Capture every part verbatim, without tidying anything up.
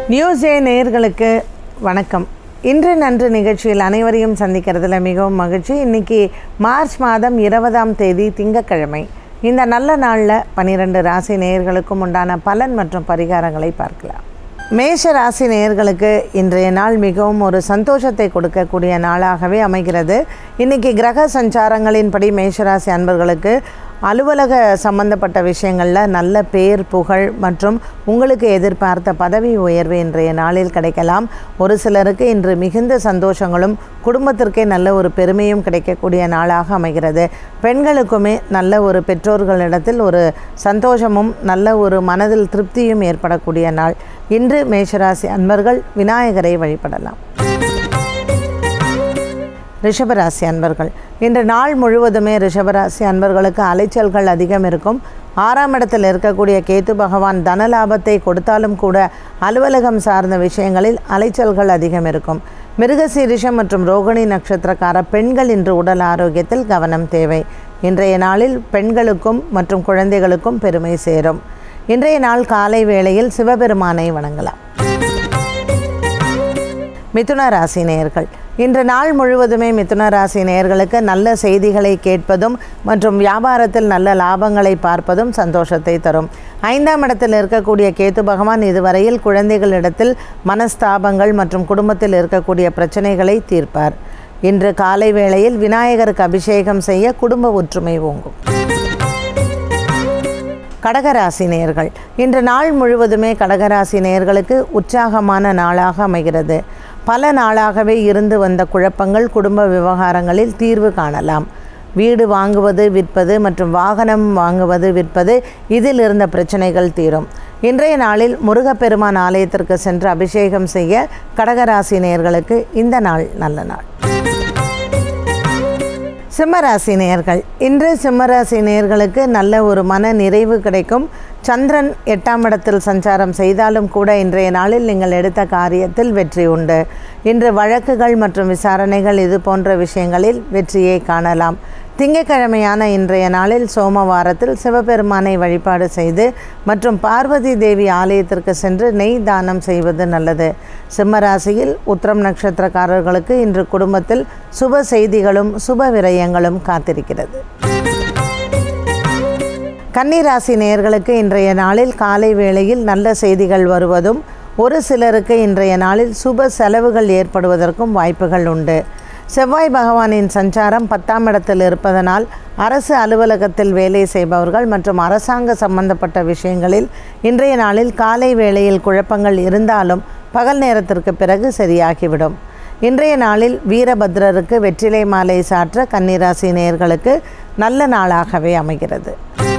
News J நேயர்களுக்கு வணக்கம். இன்று நன்று நிகழ்ச்சியில் அனைவரையும் சந்திக்கிறதுல மிகவும் மகிழ்ச்சி. இன்றைக்கி மார்ச் மாதம் இருபதாம் தேதி திங்கட்கிழமை. இந்த நல்ல நாளில் பன்னிரெண்டு ராசி நேயர்களுக்கும் உண்டான பலன் மற்றும் பரிகாரங்களை பார்க்கலாம். மேஷ ராசி நேயர்களுக்கு இன்றைய நாள் மிகவும் ஒரு சந்தோஷத்தை கொடுக்கக்கூடிய நாளாகவே அமைகிறது. இன்றைக்கி கிரக சஞ்சாரங்களின்படி மேஷராசி அன்பர்களுக்கு அலுவலக சம்பந்தப்பட்ட விஷயங்களில் நல்ல பேர் புகழ் மற்றும் உங்களுக்கு எதிர்பார்த்த பதவி உயர்வு இன்றைய நாளில் கிடைக்கலாம். ஒரு சிலருக்கு இன்று மிகுந்த சந்தோஷங்களும் குடும்பத்திற்கே நல்ல ஒரு பெருமையும் கிடைக்கக்கூடிய நாளாக அமைகிறது. பெண்களுக்குமே நல்ல ஒரு பெற்றோர்களிடத்தில் ஒரு சந்தோஷமும் நல்ல ஒரு மனதில் திருப்தியும் ஏற்படக்கூடிய நாள். இன்று மேஷராசி அன்பர்கள் விநாயகரை வழிபடலாம். ரிஷபராசி அன்பர்கள் இன்று நாள் முழுவதுமே ரிஷபராசி அன்பர்களுக்கு அலைச்சல்கள் அதிகம் இருக்கும். ஆறாம் இடத்தில் இருக்கக்கூடிய கேத்து பகவான் தனலாபத்தை கொடுத்தாலும் கூட அலுவலகம் சார்ந்த விஷயங்களில் அலைச்சல்கள் அதிகம் இருக்கும். மிருகசீரிஷம் மற்றும் ரோகிணி நட்சத்திரக்கார பெண்கள் இன்று உடல் ஆரோக்கியத்தில் கவனம் தேவை. இன்றைய நாளில் பெண்களுக்கும் மற்றும் குழந்தைகளுக்கும் பெருமை சேரும். இன்றைய நாள் காலை வேளையில் சிவபெருமானை வணங்கலாம். மிதுன ராசி நேயர்கள் இன்று நாள் முழுவதுமே மிதுன ராசி நேயர்களுக்கு நல்ல செய்திகளை கேட்பதும் மற்றும் வியாபாரத்தில் நல்ல லாபங்களை பார்ப்பதும் சந்தோஷத்தை தரும். ஐந்தாம் இடத்தில் இருக்கக்கூடிய கேத்து பகவான் இதுவரையில் குழந்தைகளிடத்தில் மனஸ்தாபங்கள் மற்றும் குடும்பத்தில் இருக்கக்கூடிய பிரச்சனைகளை தீர்ப்பார். இன்று காலை வேளையில் விநாயகருக்கு அபிஷேகம் செய்ய குடும்ப ஒற்றுமை ஓங்கும். கடகராசி நேயர்கள் இன்று நாள் முழுவதுமே கடகராசி நேயர்களுக்கு உற்சாகமான நாளாக அமைகிறது. பல நாளாகவே இருந்து வந்த குழப்பங்கள் குடும்ப விவகாரங்களில் தீர்வு காணலாம். வீடு வாங்குவது விற்பது மற்றும் வாகனம் வாங்குவது விற்பது இதில் இருந்த பிரச்சனைகள் தீரும். இன்றைய நாளில் முருகப்பெருமான் ஆலயத்திற்கு சென்று அபிஷேகம் செய்ய கடகராசி நேயர்களுக்கு இந்த நாள் நல்ல நாள். சிம்மராசி நேயர்கள் இன்று சிம்மராசி நேயர்களுக்கு நல்ல ஒரு மன நிறைவு கிடைக்கும். சந்திரன் எட்டாம் இடத்தில் சஞ்சாரம் செய்தாலும் கூட இன்றைய நாளில் நீங்கள் எடுத்த காரியத்தில் வெற்றி உண்டு. இன்று வழக்குகள் மற்றும் விசாரணைகள் இது போன்ற விஷயங்களில் வெற்றியை காணலாம். திங்கட்கிழமையான இன்றைய நாளில் சோமவாரத்தில் சிவபெருமானை வழிபாடு செய்து மற்றும் பார்வதி தேவி ஆலயத்திற்கு சென்று நெய் தானம் செய்வது நல்லது. சிம்மராசியில் உத்திரம் நட்சத்திரக்காரர்களுக்கு இன்று குடும்பத்தில் சுப செய்திகளும் சுப விரயங்களும் காத்திருக்கிறது. கன்னிராசி நேயர்களுக்கு இன்றைய நாளில் காலை வேளையில் நல்ல செய்திகள் வருவதும் ஒரு சிலருக்கு இன்றைய நாளில் சுப செலவுகள் ஏற்படுவதற்கும் வாய்ப்புகள் உண்டு. செவ்வாய் பகவானின் சஞ்சாரம் பத்தாம் இடத்தில் இருப்பதனால் அரசு அலுவலகத்தில் வேலை செய்பவர்கள் மற்றும் அரசாங்க சம்பந்தப்பட்ட விஷயங்களில் இன்றைய நாளில் காலை வேளையில் குழப்பங்கள் இருந்தாலும் பகல் நேரத்திற்கு பிறகு சரியாகிவிடும். இன்றைய நாளில் வீரபத்ரருக்கு வெற்றிலை மாலை சாற்ற கன்னிராசி நேயர்களுக்கு நல்ல நாளாகவே அமைகிறது.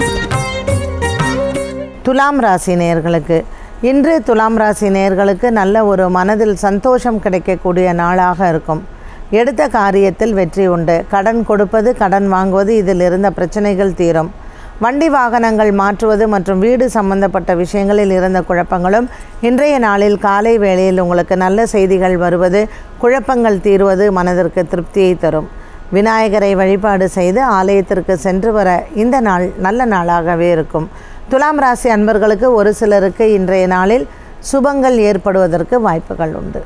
துலாம் ராசி நேயர்களுக்கு இன்று துலாம் ராசி நேயர்களுக்கு நல்ல ஒரு மனதில் சந்தோஷம் கிடைக்கக்கூடிய நாளாக இருக்கும். எடுத்த காரியத்தில் வெற்றி உண்டு. கடன் கொடுப்பது கடன் வாங்குவது இதில் இருந்த பிரச்சனைகள் தீரும். வண்டி வாகனங்கள் மாற்றுவது மற்றும் வீடு சம்பந்தப்பட்ட விஷயங்களில் இருந்த குழப்பங்களும் இன்றைய நாளில் காலை வேளையில் உங்களுக்கு நல்ல செய்திகள் வருவது குழப்பங்கள் தீர்வது மனதிற்கு திருப்தியை தரும். விநாயகரை வழிபாடு செய்து ஆலயத்திற்கு சென்று வர இந்த நாள் நல்ல நாளாகவே இருக்கும். துலாம் ராசி அன்பர்களுக்கு ஒரு சிலருக்கு இன்றைய நாளில் சுபங்கள் ஏற்படுவதற்கு வாய்ப்புகள் உண்டு.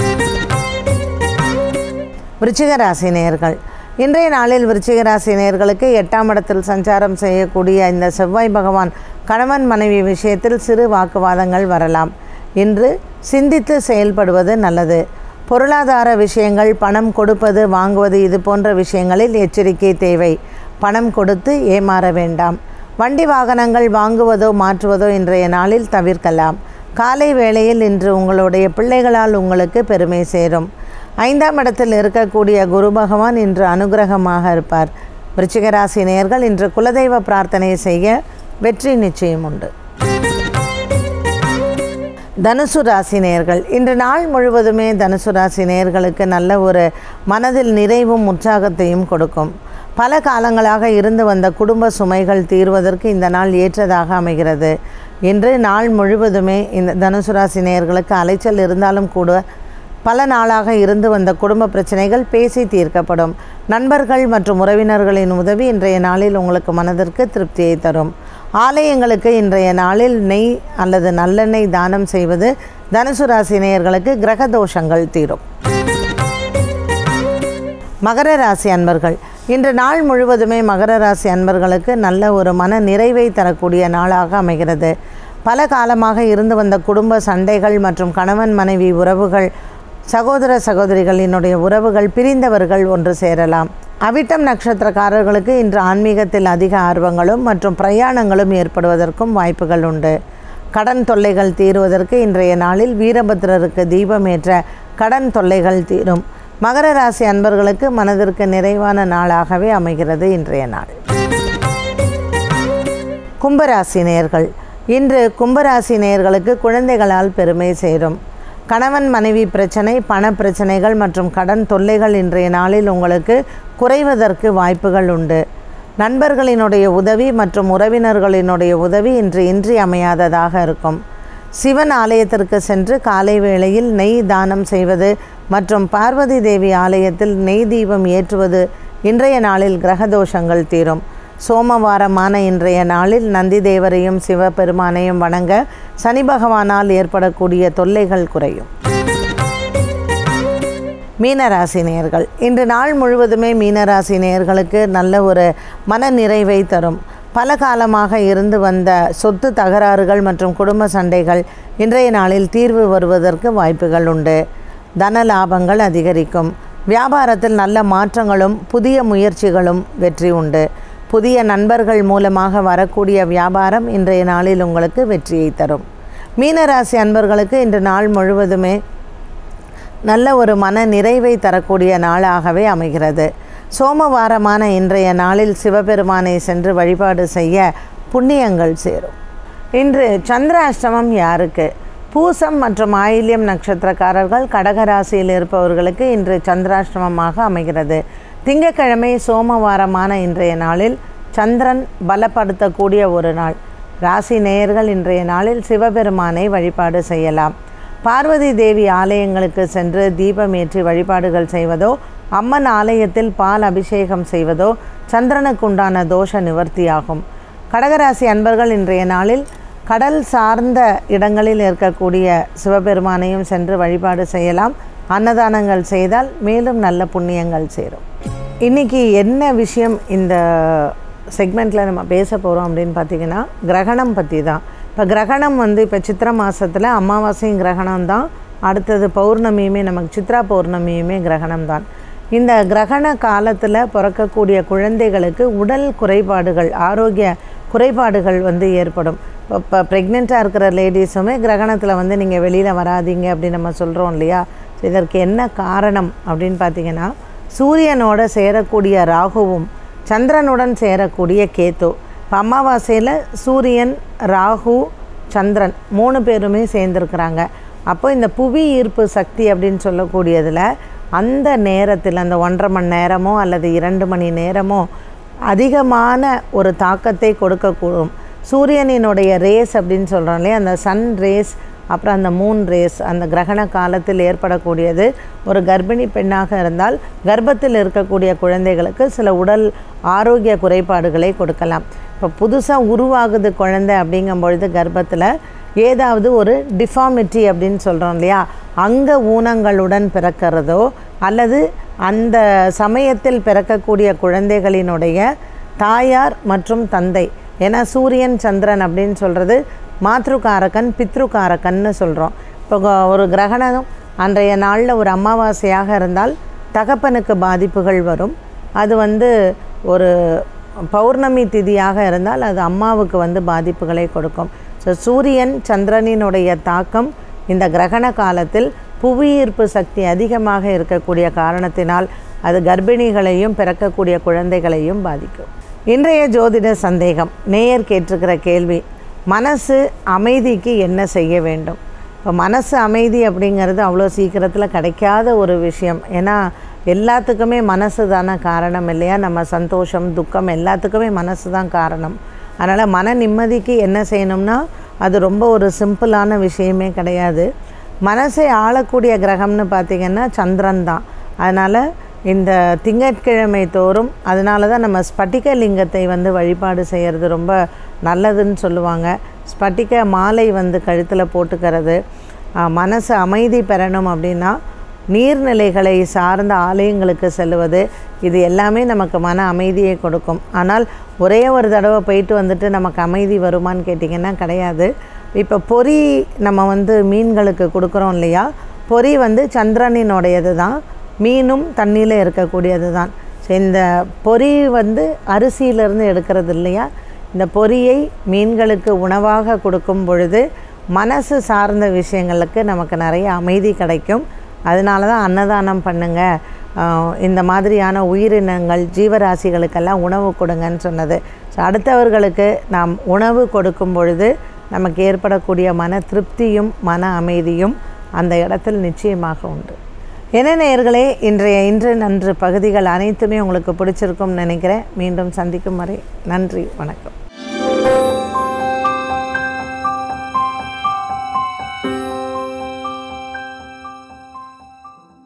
விருச்சிக ராசி நேயர்கள் இன்றைய நாளில் விருச்சிக ராசி நேயர்களுக்கு எட்டாம் இடத்தில் சஞ்சாரம் செய்யக்கூடிய இந்த செவ்வாய் பகவான் கணவன் மனைவி விஷயத்தில் சிறு வாக்குவாதங்கள் வரலாம். இன்று சிந்தித்து செயல்படுவது நல்லது. பொருளாதார விஷயங்கள் பணம் கொடுப்பது வாங்குவது இது போன்ற விஷயங்களில் எச்சரிக்கை தேவை. பணம் கொடுத்து ஏமாற வேண்டாம். வண்டி வாகனங்கள் வாங்குவதோ மாற்றுவதோ இன்றைய நாளில் தவிர்க்கலாம். காலை வேளையில் இன்று உங்களுடைய பிள்ளைகளால் உங்களுக்கு பெருமை சேரும். ஐந்தாம் இடத்தில் இருக்கக்கூடிய குரு பகவான் இன்று அனுகிரகமாக இருப்பார். விருச்சிக ராசி நேயர்கள் இன்று குலதெய்வ பிரார்த்தனை செய்ய வெற்றி நிச்சயம் உண்டு. தனுசு ராசி நேயர்கள் இன்று நாள் முழுவதுமே தனுசு ராசி நேயர்களுக்கு நல்ல ஒரு மனதில் நிறைவும் உற்சாகத்தையும் கொடுக்கும். பல காலங்களாக இருந்து வந்த குடும்ப சுமைகள் தீர்வதற்கு இந்த நாள் ஏற்றதாக அமைகிறது. இன்று நாள் முழுவதுமே இந்த தனுசு ராசி நேயர்களுக்கு அலைச்சல் இருந்தாலும் கூட பல நாளாக இருந்து வந்த குடும்ப பிரச்சனைகள் பேசி தீர்க்கப்படும். நண்பர்கள் மற்றும் உறவினர்களின் உதவி இன்றைய நாளில் உங்களுக்கு மனதிற்கு திருப்தியை தரும். ஆலயங்களுக்கு இன்றைய நாளில் நெய் அல்லது நல்லெண்ணெய் தானம் செய்வது தனுசு ராசி நேயர்களுக்கு கிரக தோஷங்கள் தீரும். மகர ராசி அன்பர்கள், இன்று நாள் முழுவதுமே மகர ராசி அன்பர்களுக்கு நல்ல ஒரு மன நிறைவை தரக்கூடிய நாளாக அமைகிறது. பல காலமாக இருந்து வந்த குடும்ப சண்டைகள் மற்றும் கணவன் மனைவி உறவுகள், சகோதர சகோதரிகளினுடைய உறவுகள், பிரிந்தவர்கள் ஒன்று சேரலாம். அவிட்டம் நட்சத்திரக்காரர்களுக்கு இன்று ஆன்மீகத்தில் அதிக ஆர்வங்களும் மற்றும் பிரயாணங்களும் ஏற்படுவதற்கும் வாய்ப்புகள் உண்டு. கடன் தொல்லைகள் தீருவதற்கு இன்றைய நாளில் வீரபத்ரருக்கு தீபமேற்ற கடன் தொல்லைகள் தீரும். மகர ராசி அன்பர்களுக்கு மனதிற்கு நிறைவான நாளாகவே அமைகிறது இன்றைய நாள். கும்பராசி நேயர்கள், இன்று கும்பராசி நேயர்களுக்கு குழந்தைகளால் பெருமை சேரும். கணவன் மனைவி பிரச்சனை, பண பிரச்சனைகள் மற்றும் கடன் தொல்லைகள் இன்றைய நாளில் உங்களுக்கு குறைவதற்கு வாய்ப்புகள் உண்டு. நண்பர்களினுடைய உதவி மற்றும் உறவினர்களினுடைய உதவி இன்று இன்றியமையாததாக இருக்கும். சிவன் ஆலயத்திற்கு சென்று காலை வேளையில் நெய் தானம் செய்வது மற்றும் பார்வதி தேவி ஆலயத்தில் நெய் தீபம் ஏற்றுவது இன்றைய நாளில் கிரகதோஷங்கள் தீரும். சோமவாரமான இன்றைய நாளில் நந்தி தேவரையும் சிவபெருமானையும் வணங்க சனி பகவானால் ஏற்படக்கூடிய தொல்லைகள் குறையும். மீனராசி நேயர்கள், இன்று நாள் முழுவதுமே மீனராசி நேயர்களுக்கு நல்ல ஒரு மன நிறைவை தரும். பல காலமாக இருந்து வந்த சொத்து தகராறுகள் மற்றும் குடும்ப சண்டைகள் இன்றைய நாளில் தீர்வு வருவதற்கு வாய்ப்புகள் உண்டு. தன லாபங்கள் அதிகரிக்கும். வியாபாரத்தில் நல்ல மாற்றங்களும் புதிய முயற்சிகளும் வெற்றி உண்டு. புதிய நண்பர்கள் மூலமாக வரக்கூடிய வியாபாரம் இன்றைய நாளில் உங்களுக்கு வெற்றியை தரும். மீனராசி அன்பர்களுக்கு இன்று நாள் முழுவதுமே நல்ல ஒரு மன நிறைவை தரக்கூடிய நாளாகவே அமைகிறது. சோமவாரமான இன்றைய நாளில் சிவபெருமானை சென்று வழிபாடு செய்ய புண்ணியங்கள் சேரும். இன்று சந்திராஷ்டமம் யாருக்கு? பூசம் மற்றும் ஆயில்யம் நட்சத்திரக்காரர்கள் கடகராசியில் இருப்பவர்களுக்கு இன்று சந்திராஷ்டமமாக அமைகிறது. திங்கட்கிழமை சோமவாரமான இன்றைய நாளில் சந்திரன் பலப்படுத்தக்கூடிய ஒரு நாள். ராசி நேயர்கள் இன்றைய நாளில் சிவபெருமானை வழிபாடு செய்யலாம். பார்வதி தேவி ஆலயங்களுக்கு சென்று தீபமேற்றி வழிபாடுகள் செய்வதோ, அம்மன் ஆலயத்தில் பால் அபிஷேகம் செய்வதோ சந்திரனுக்குண்டான தோஷ நிவர்த்தியாகும். கடகராசி அன்பர்கள் இன்றைய நாளில் கடல் சார்ந்த இடங்களில் இருக்கக்கூடிய சிவபெருமானையும் சென்று வழிபாடு செய்யலாம். அன்னதானங்கள் செய்தால் மேலும் நல்ல புண்ணியங்கள் சேரும். இன்றைக்கி என்ன விஷயம் இந்த செக்மெண்ட்டில் நம்ம பேச போகிறோம் அப்படின்னு பார்த்திங்கன்னா, கிரகணம் பற்றி தான். இப்போ கிரகணம் வந்து இப்போ சித்திரை மாதத்தில் அமாவாசையும் கிரகணம் தான், அடுத்தது பௌர்ணமியுமே நமக்கு சித்ரா பௌர்ணமியுமே கிரகணம் தான். இந்த கிரகண காலத்தில் பிறக்கக்கூடிய குழந்தைகளுக்கு உடல் குறைபாடுகள், ஆரோக்கிய குறைபாடுகள் வந்து ஏற்படும். இப்போ இப்போ ப்ரெக்னெண்ட்டாக இருக்கிற லேடிஸுமே கிரகணத்தில் வந்து நீங்கள் வெளியில் வராதிங்க அப்படின்னு நம்ம சொல்கிறோம் இல்லையா. இதற்கு என்ன காரணம் அப்படின்னு பார்த்திங்கன்னா, சூரியனோட சேரக்கூடிய ராகுவும் சந்திரனுடன் சேரக்கூடிய கேத்து. இப்போ அமாவாசையில் சூரியன், ராகு, சந்திரன் மூணு பேருமே சேர்ந்துருக்குறாங்க. அப்போ இந்த புவி ஈர்ப்பு சக்தி அப்படின்னு சொல்லக்கூடியதில் அந்த நேரத்தில் அந்த ஒன்றரை மணி நேரமோ அல்லது இரண்டு மணி நேரமோ அதிகமான ஒரு தாக்கத்தை கொடுக்கக்கூடும். சூரியனினுடைய ரேஸ் அப்படின்னு சொல்கிறோம் இல்லையா, அந்த சன் ரேஸ், அப்புறம் அந்த மூன் ரேஸ் அந்த கிரகண காலத்தில் ஏற்படக்கூடியது. ஒரு கர்ப்பிணி பெண்ணாக இருந்தால் கர்ப்பத்தில் இருக்கக்கூடிய குழந்தைகளுக்கு சில உடல் ஆரோக்கிய குறைபாடுகளை கொடுக்கலாம். இப்போ புதுசாக உருவாகுது குழந்தை அப்படிங்கும்பொழுது கர்ப்பத்தில் ஏதாவது ஒரு டிஃபார்மிட்டி அப்படின்னு சொல்கிறோம் இல்லையா, அங்க ஊனங்களுடன் பிறக்கிறதோ அல்லது அந்த சமயத்தில் பிறக்கக்கூடிய குழந்தைகளினுடைய தாயார் மற்றும் தந்தை, ஏன்னா சூரியன் சந்திரன் அப்படின்னு சொல்கிறது மாத்ருகாரகன் பித்ருகாரகன்னு சொல்கிறோம். இப்போ ஒரு கிரகணம் அன்றைய நாளில் ஒரு அமாவாசையாக இருந்தால் தகப்பனுக்கு பாதிப்புகள் வரும். அது வந்து ஒரு பௌர்ணமி திதியாக இருந்தால் அது அம்மாவுக்கு வந்து பாதிப்புகளை கொடுக்கும். ஸோ சூரியன் சந்திரனினுடைய தாக்கம் இந்த கிரகண காலத்தில் புவியீர்ப்பு சக்தி அதிகமாக இருக்கக்கூடிய காரணத்தினால் அது கர்ப்பிணிகளையும் பிறக்கக்கூடிய குழந்தைகளையும் பாதிக்கும். இன்றைய ஜோதிட சந்தேகம், நேயர் கேட்டிருக்கிற கேள்வி, மனசு அமைதிக்கு என்ன செய்ய வேண்டும்? இப்போ மனசு அமைதி அப்படிங்கிறது அவ்வளோ சீக்கிரத்தில் கிடைக்காத ஒரு விஷயம். ஏன்னா எல்லாத்துக்குமே மனசு தானே காரணம் இல்லையா? நம்ம சந்தோஷம், துக்கம் எல்லாத்துக்குமே மனசு தான் காரணம். அதனால் மன நிம்மதிக்கு என்ன செய்யணும்னா அது ரொம்ப ஒரு சிம்பிளான விஷயமே கிடையாது. மனசை ஆளக்கூடிய கிரகம்னு பார்த்திங்கன்னா சந்திரன் தான். அதனால் இந்த திங்கட்கிழமை தோறும் அதனால தான் நம்ம ஸ்பட்டிக லிங்கத்தை வந்து வழிபாடு செய்கிறது ரொம்ப நல்லதுன்னு சொல்லுவாங்க. ஸ்பட்டிக மாலை வந்து கழுத்தில் போட்டுக்கிறது, மனசு அமைதி பெறணும் அப்படின்னா நீர்நிலைகளை சார்ந்த ஆலயங்களுக்கு செல்வது, இது எல்லாமே நமக்கு மன அமைதியை கொடுக்கும். ஆனால் ஒரே ஒரு தடவை போயிட்டு வந்துட்டு நமக்கு அமைதி வருமானு கேட்டிங்கன்னா கிடையாது. இப்போ பொறி நம்ம வந்து மீன்களுக்கு கொடுக்குறோம் இல்லையா, பொறி வந்து சந்திரனினுடையது தான், மீனும் தண்ணியில் இருக்கக்கூடியது தான். ஸோ இந்த பொறி வந்து அரிசியிலேருந்து எடுக்கிறது இல்லையா, இந்த பொரியை மீன்களுக்கு உணவாக கொடுக்கும் பொழுது மனசு சார்ந்த விஷயங்களுக்கு நமக்கு நிறைய அமைதி கிடைக்கும். அதனால தான் அன்னதானம் பண்ணுங்கள், இந்த மாதிரியான உயிரினங்கள் ஜீவராசிகளுக்கெல்லாம் உணவு கொடுங்கன்னு சொன்னது. ஸோ அடுத்தவர்களுக்கு நாம் உணவு கொடுக்கும் பொழுது நமக்கு ஏற்படக்கூடிய மன திருப்தியும் மன அமைதியும் அந்த இடத்தில் நிச்சயமாக உண்டு. என்ன நேயர்களே, இன்றைய இன்று நன்று பகுதிகள் அனைத்துமே உங்களுக்கு பிடிச்சிருக்கும்னு நினைக்கிறேன். மீண்டும் சந்திக்கும் வரை நன்றி, வணக்கம்.